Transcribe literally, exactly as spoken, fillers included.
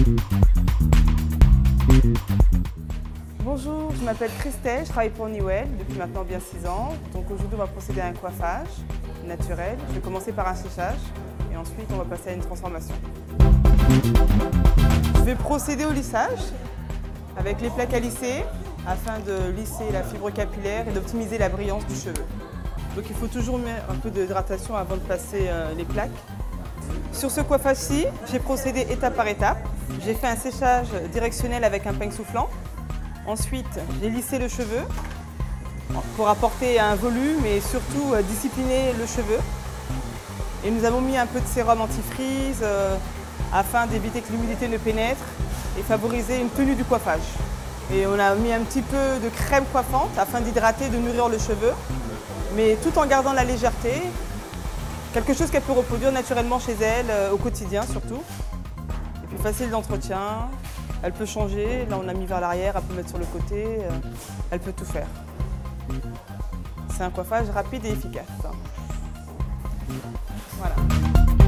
Bonjour, je m'appelle Christelle, je travaille pour Newell depuis maintenant bien six ans. Donc aujourd'hui on va procéder à un coiffage naturel. Je vais commencer par un séchage et ensuite on va passer à une transformation. Je vais procéder au lissage avec les plaques à lisser afin de lisser la fibre capillaire et d'optimiser la brillance du cheveu. Donc il faut toujours mettre un peu d'hydratation avant de passer les plaques. Sur ce coiffage-ci, j'ai procédé étape par étape. J'ai fait un séchage directionnel avec un peigne soufflant. Ensuite, j'ai lissé le cheveu pour apporter un volume et surtout discipliner le cheveu. Et nous avons mis un peu de sérum anti-frizz euh, afin d'éviter que l'humidité ne pénètre et favoriser une tenue du coiffage. Et on a mis un petit peu de crème coiffante afin d'hydrater, de nourrir le cheveu, mais tout en gardant la légèreté. Quelque chose qu'elle peut reproduire naturellement chez elle, euh, au quotidien surtout. Et puis facile d'entretien. Elle peut changer, là on a mis vers l'arrière, elle peut mettre sur le côté, euh, elle peut tout faire. C'est un coiffage rapide et efficace. Voilà.